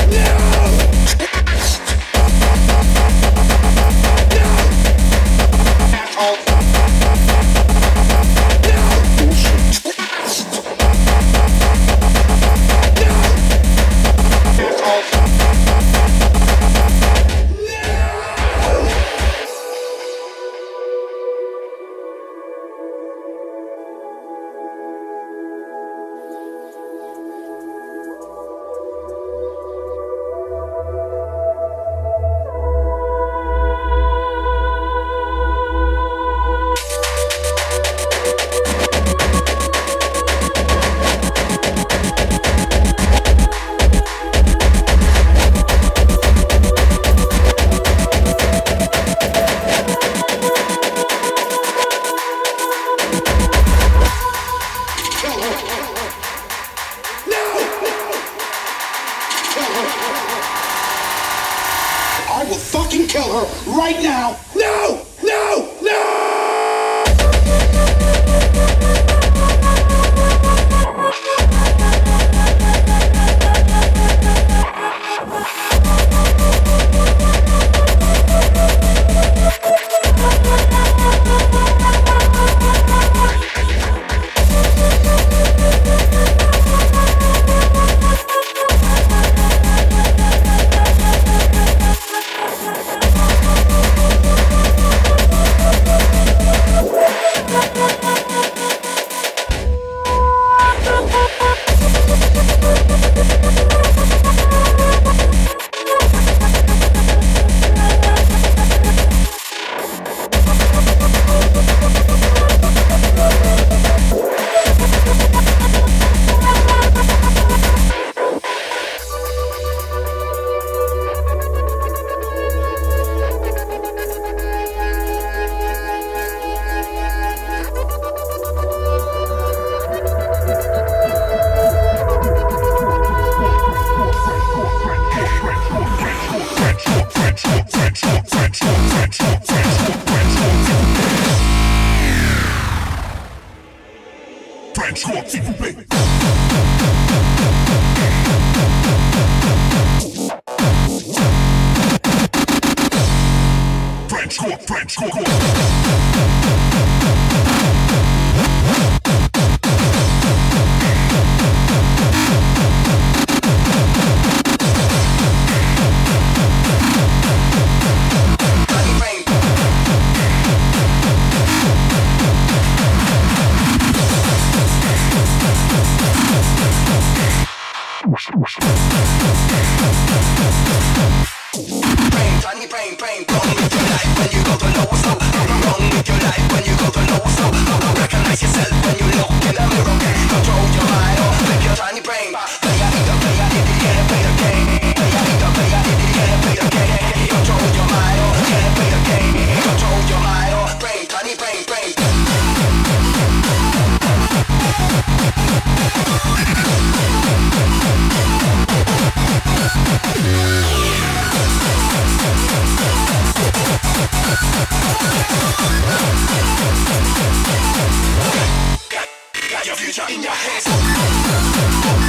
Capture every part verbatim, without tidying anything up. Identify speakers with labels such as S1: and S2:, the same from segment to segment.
S1: Got your future in your hands.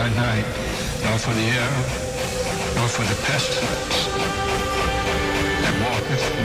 S1: by night, nor for the arrow, nor for the pestilence that walketh in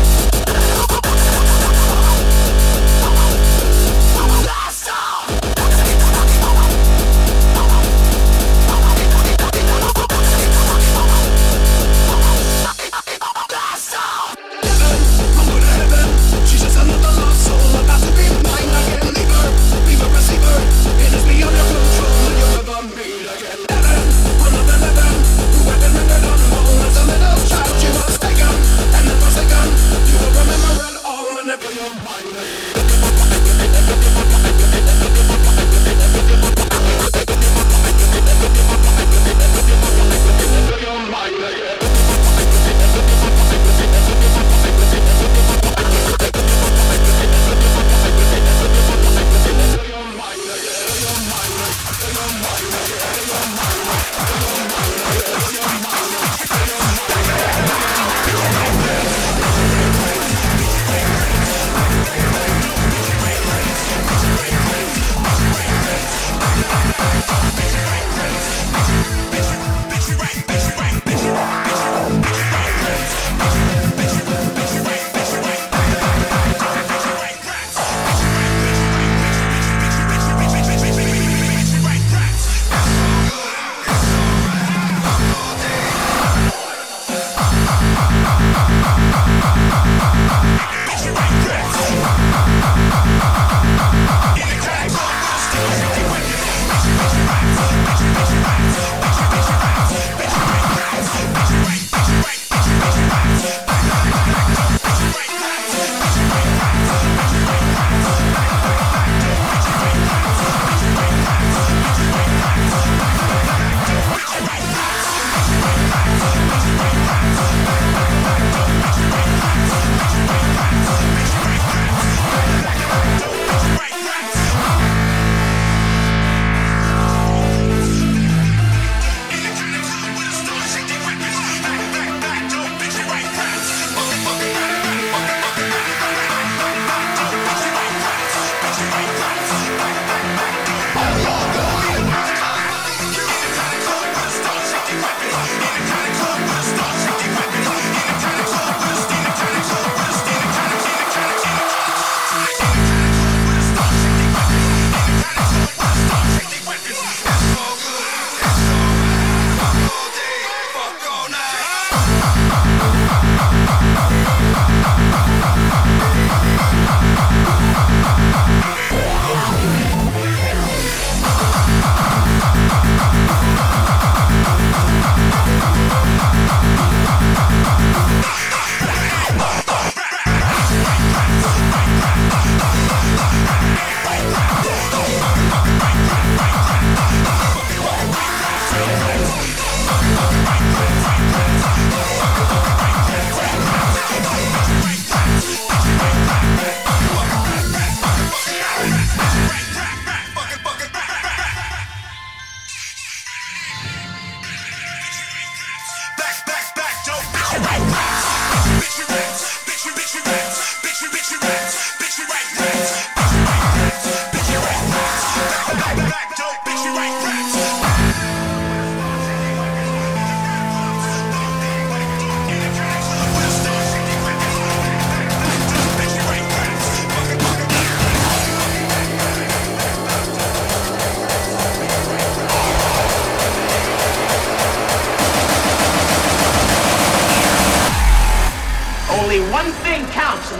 S2: Blast off!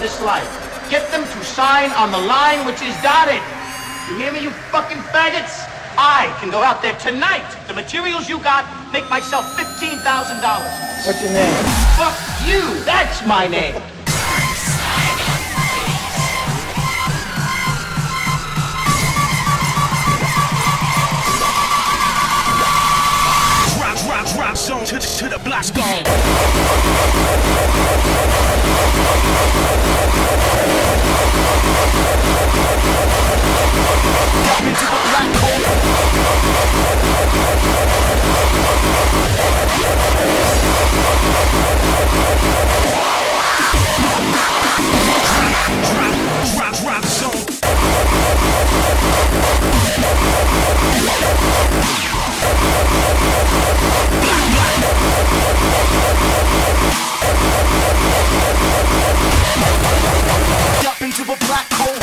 S2: this life. Get them to sign on the line which is dotted. You hear me, you fucking faggots? I can go out there tonight. The materials you got make myself fifteen thousand dollars.
S3: What's your name?
S2: Fuck you. That's my name.
S4: Rock, rock, rock zone to the, to the block's gone. Drop into the black hole. Rock, rock, rock zone. Jump into a black hole.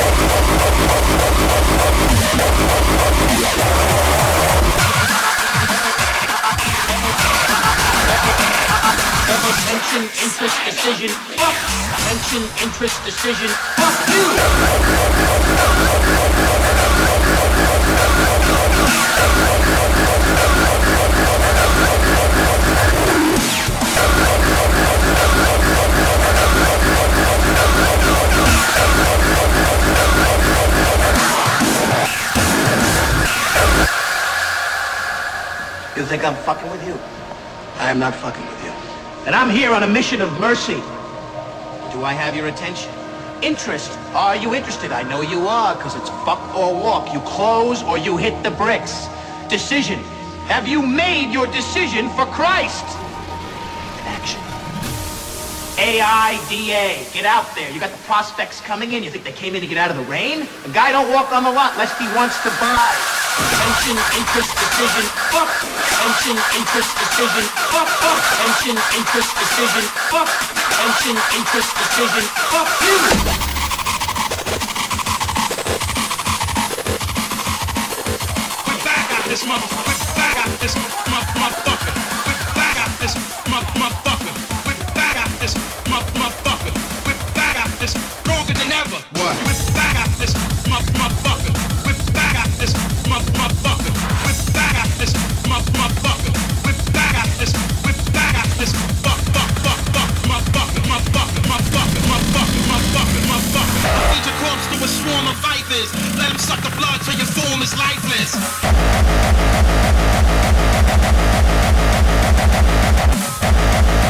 S2: Attention, interest, decision. Fuck. Attention, interest, decision. Fuck you. You think I'm fucking with you? I am not fucking with you. And I'm here on a mission of mercy. Do I have your attention? Interest. Are you interested? I know you are, because it's fuck or walk. You close or you hit the bricks. Decision. Have you made your decision for Christ? Action. A I D A. Get out there. You got the prospects coming in. You think they came in to get out of the rain? A guy don't walk on the lot lest he wants to buy. Attention, interest, decision. Fuck. Attention, interest, decision. Fuck, fuck. Attention, interest, decision. Fuck. Attention, interest, decision. Fuck you.
S4: We're back at this motherfucker. We're back at this motherfucker. We're back at this motherfucker. We're back at this motherfucker. We're back at this stronger than ever. What? We're back at this motherfucker. We're back at this motherfucker. We're back at this motherfucker. We're back at this. We're back at this. Fuck, fuck, fuck, fuck, motherfucker, motherfucker, motherfucker, motherfucker, motherfucker, motherfucker. Feed your corpse to a swarm of vipers. Let them suck the blood till your form is lifeless.
S2: Fuck.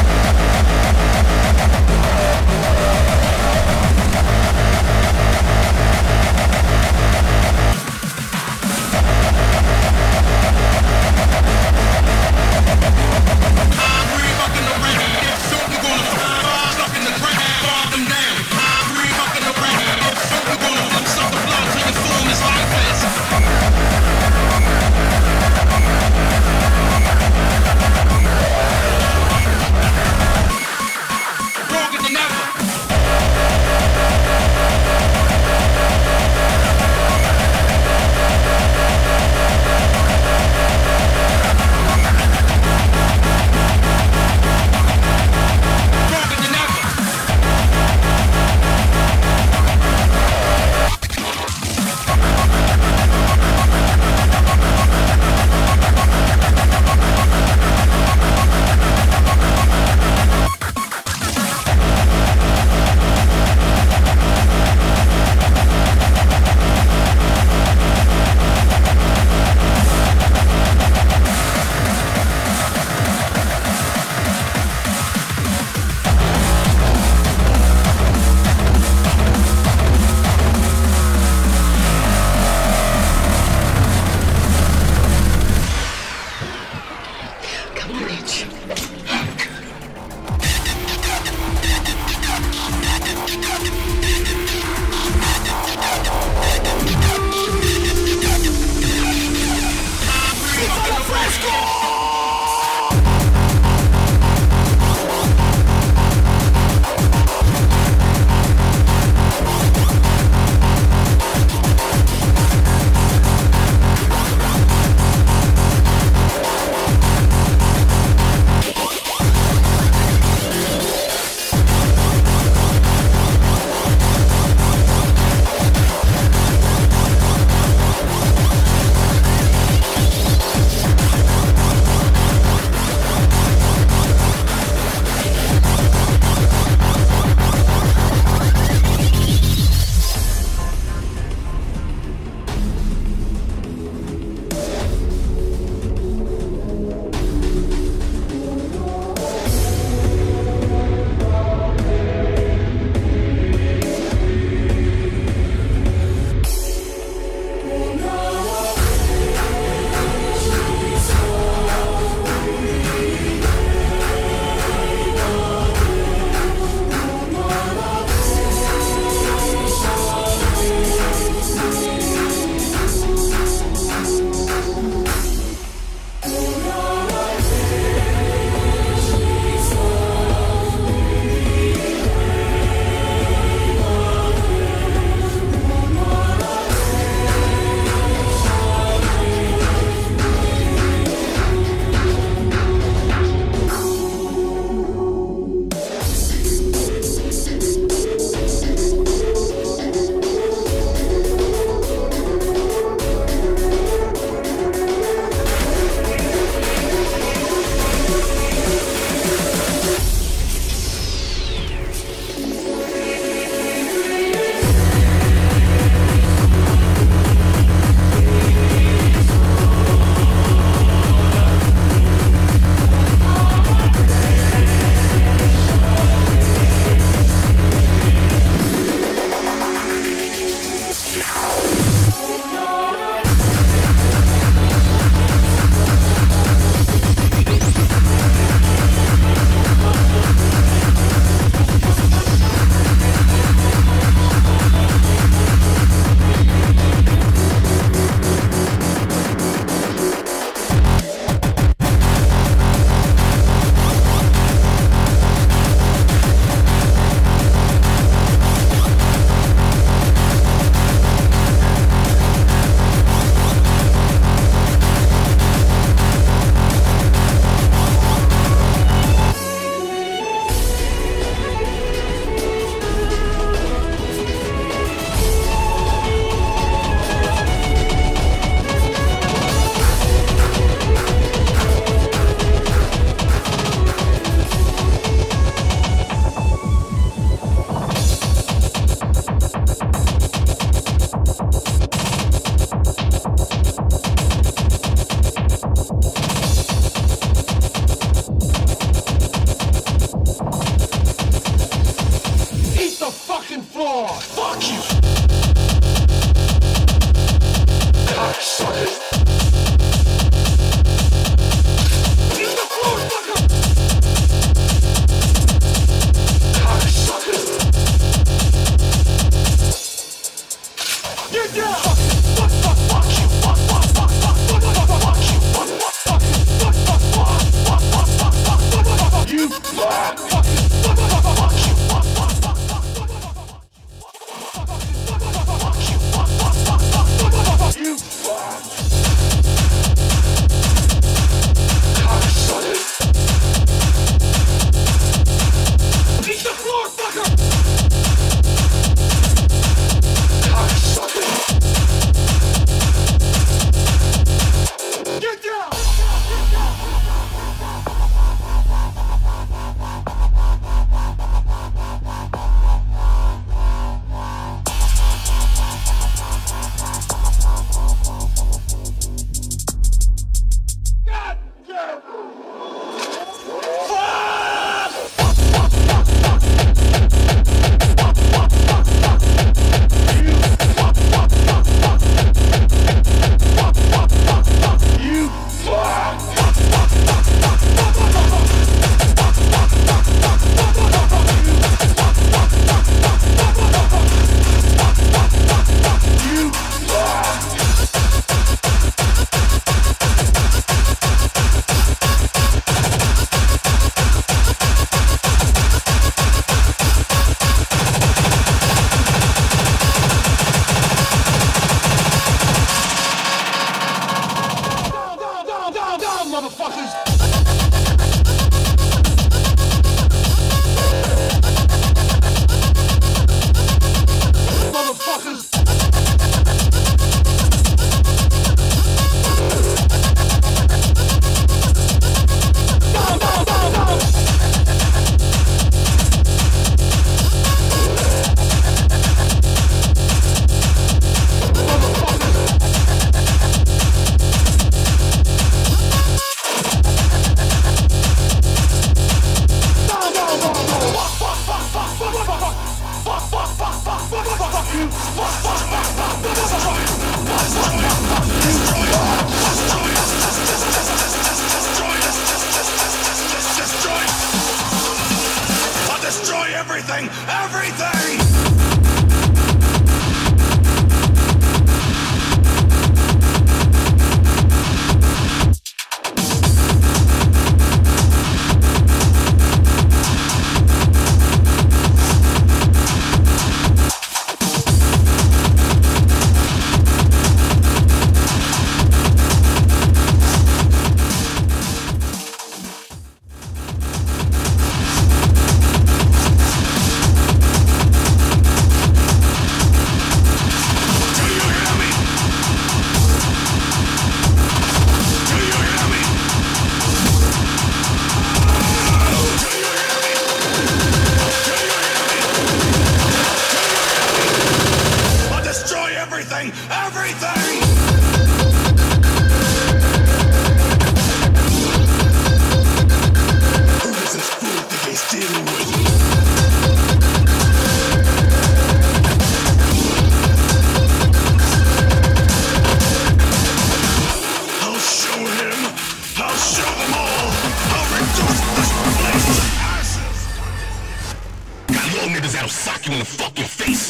S3: Shove them all! I'll reduce this place! Got little niggas that'll sock you in the fucking face!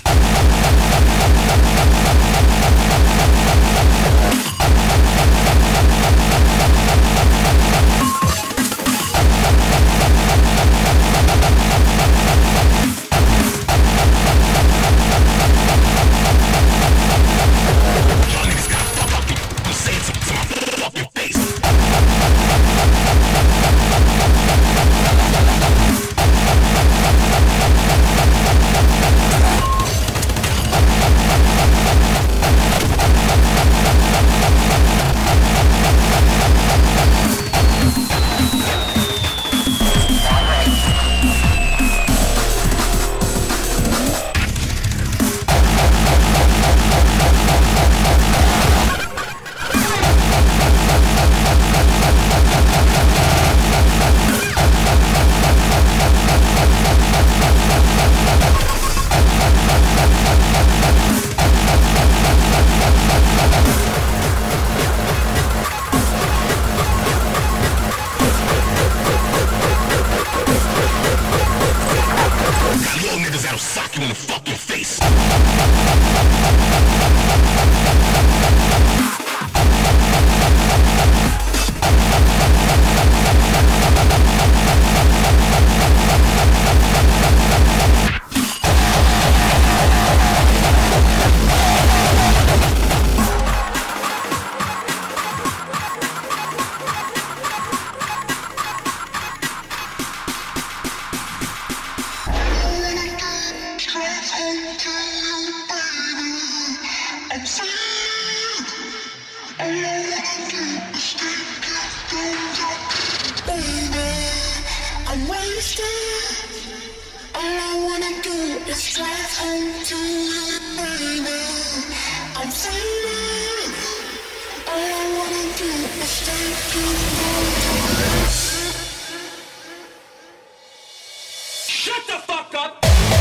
S4: Shut the fuck up!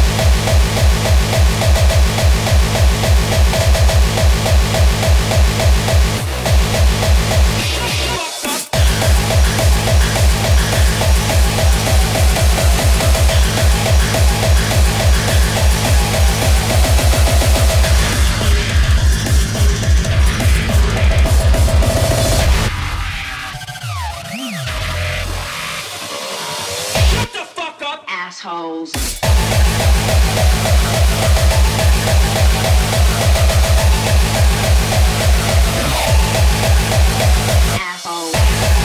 S5: Assholes. Asshole.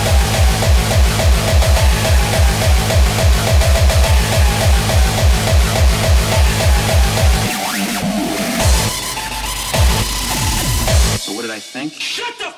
S2: So what did I think?
S4: Shut the f***!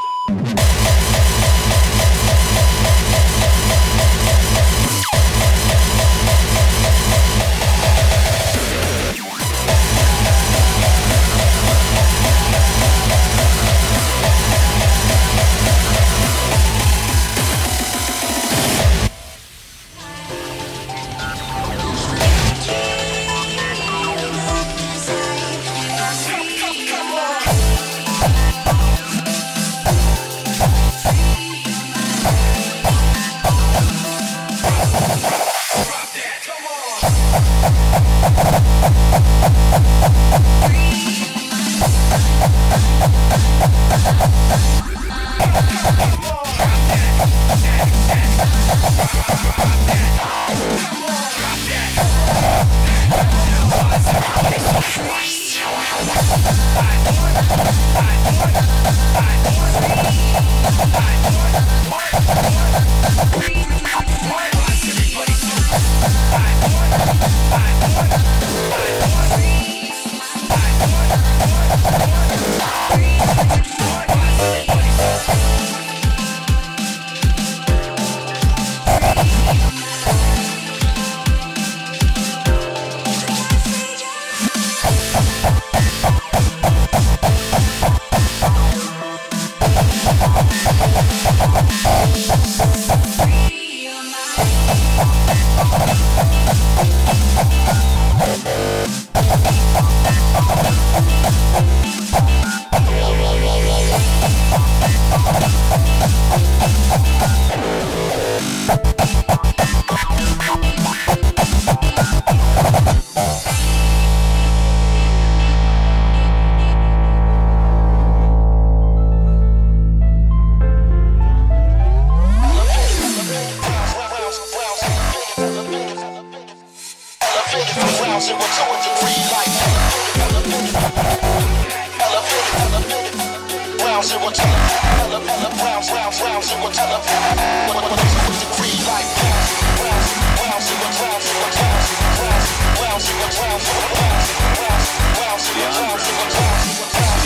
S3: zero to a degree like elevated, elevated, ground zero to elevated, ground, ground, ground zero to a degree like ground, ground zero, ground zero, ground zero, ground zero, ground zero, ground zero, ground zero, ground zero, ground zero, ground zero.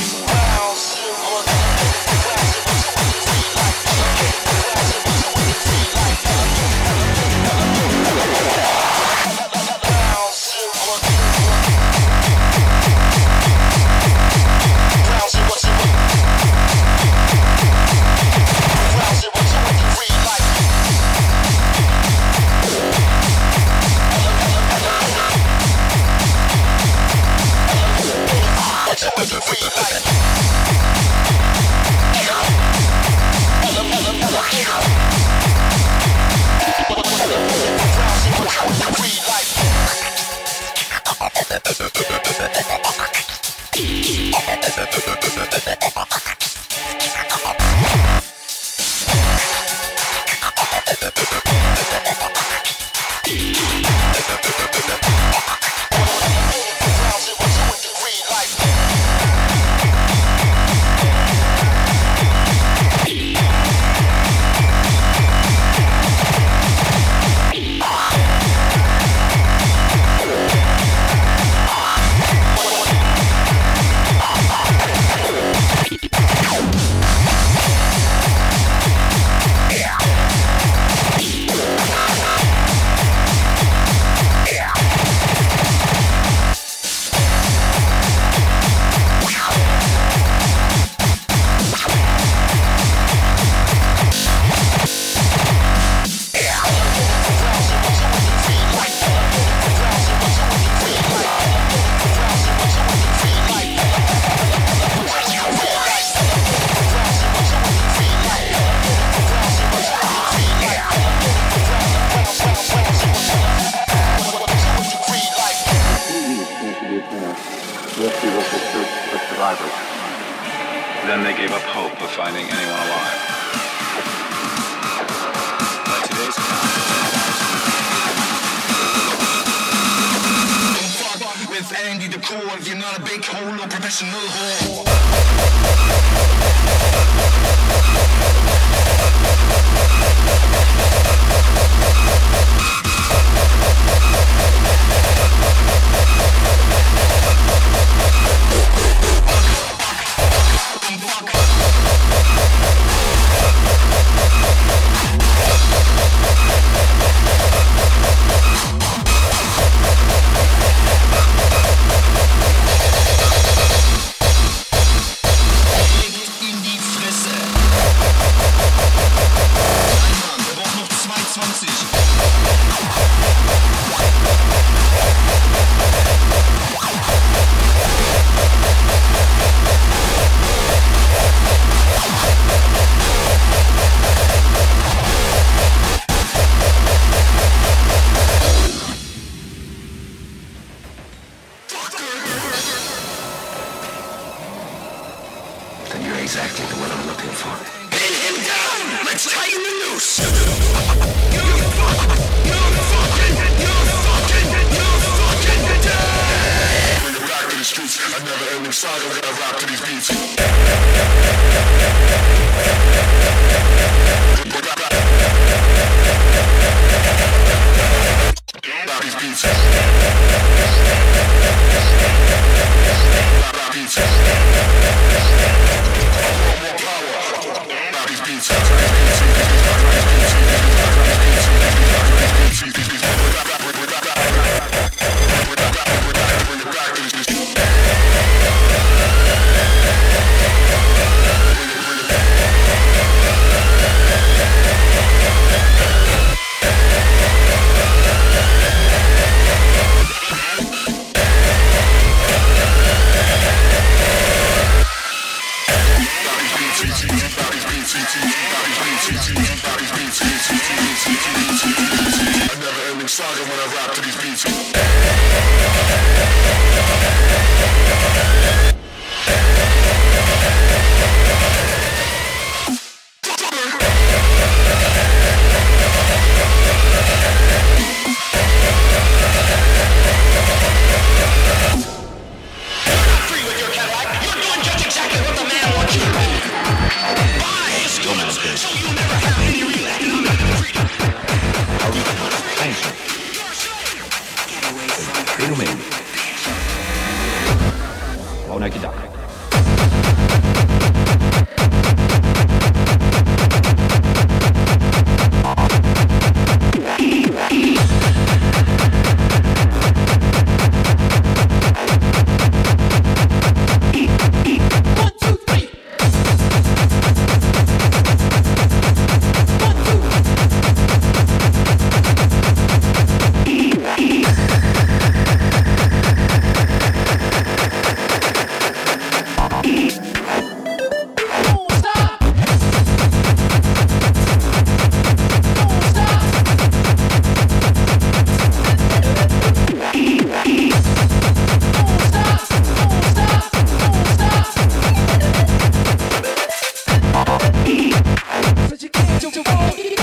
S6: Then they gave up hope of finding anyone alive. By today's account,
S3: with Andy the core, if you're not a big hole or professional whore.
S2: Exactly the one I'm looking for.
S3: Pin him down! Let's tighten the noose!
S4: You fucking, you fucking, you fucking, you fucking dead!
S3: Bring it back to the streets. I never ending saga when I rap to these beats. Rap these beats. Rap beats. More power. Rap these beats. I never ending saga when I rap to these beats.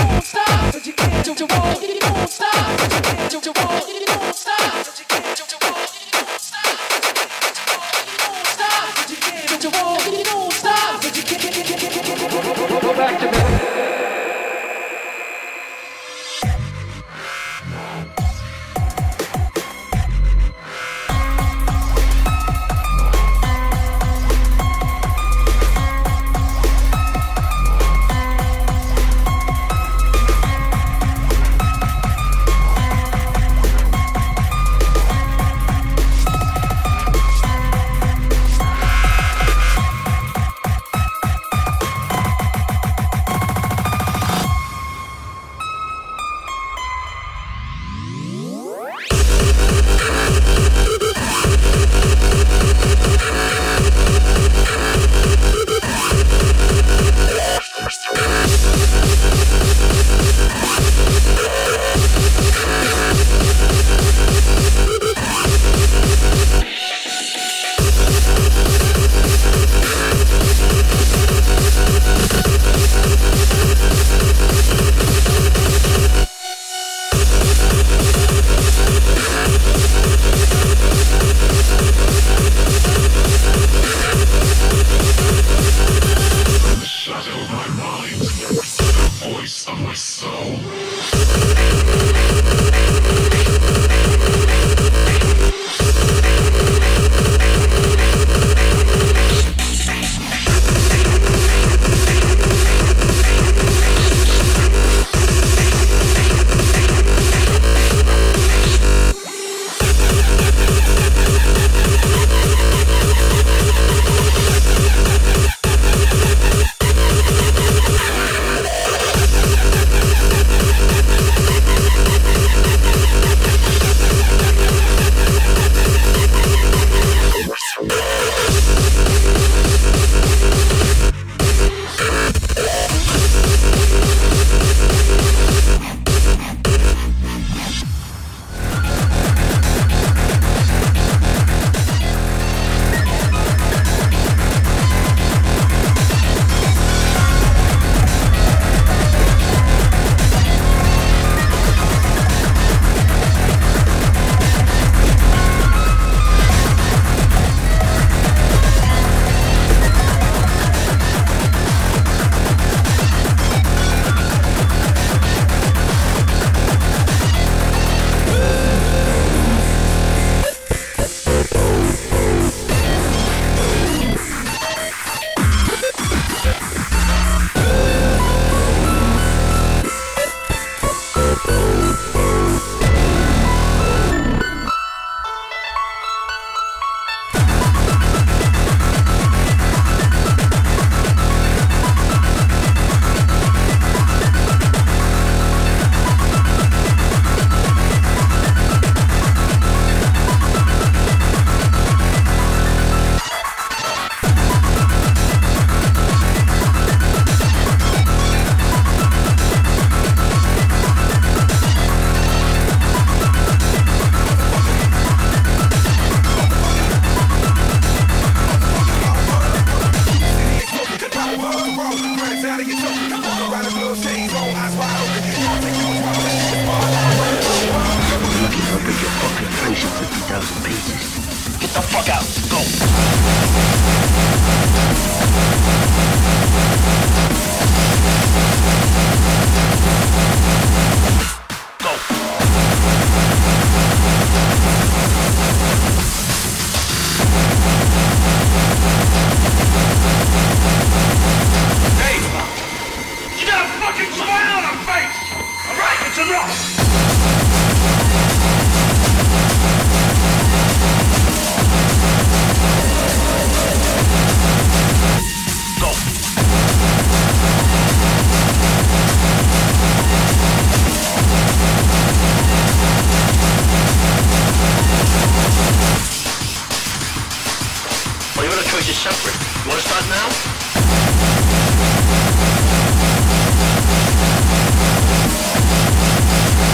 S2: Now?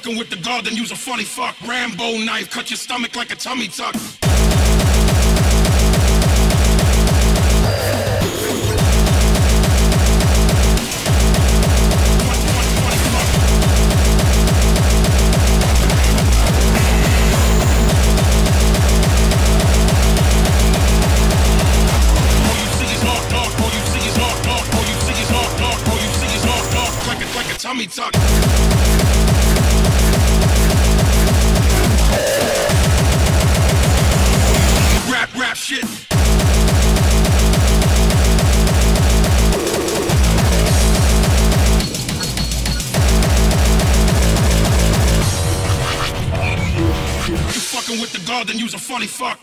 S4: fucking with the guard, then use a funny fuck. Rambo knife, cut your stomach like a tummy tuck. Tummy tuck. Rap, rap shit. You fucking with the guard, then use a funny fuck.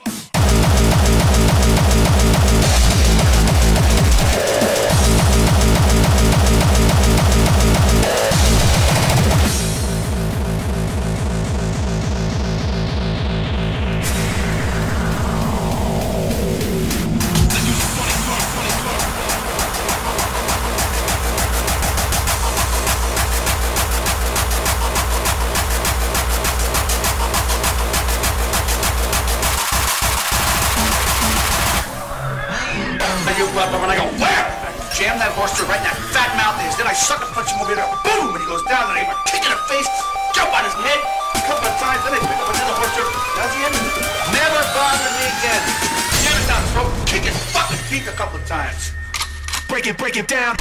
S2: When I go, wham! Jam that horse right in that fat mouth of his. Then I sucker punch him over there, boom! And he goes down, and I give him a kick in the face, jump on his head, a couple of times, then I pick up another horse. Does he end? Never bother me again. Jam it down his throat, kick his fucking feet a couple of times. Break it, break it down.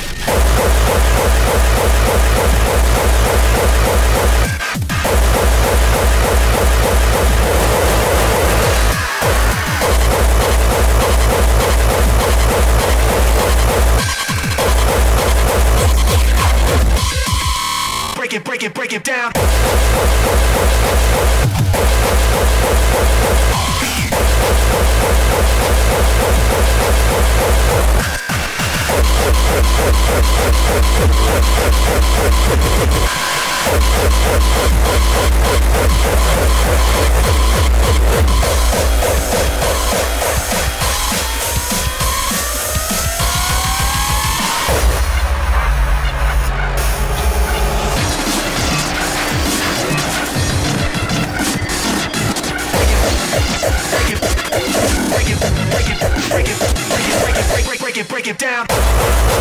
S2: Break it, break it, break it down. Break it, break it, break it, break it, break it, break it, break it, break it down.